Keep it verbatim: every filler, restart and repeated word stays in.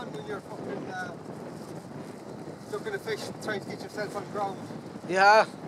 on when you're fucking uh, looking at fish, trying to get yourself on ground. Yeah.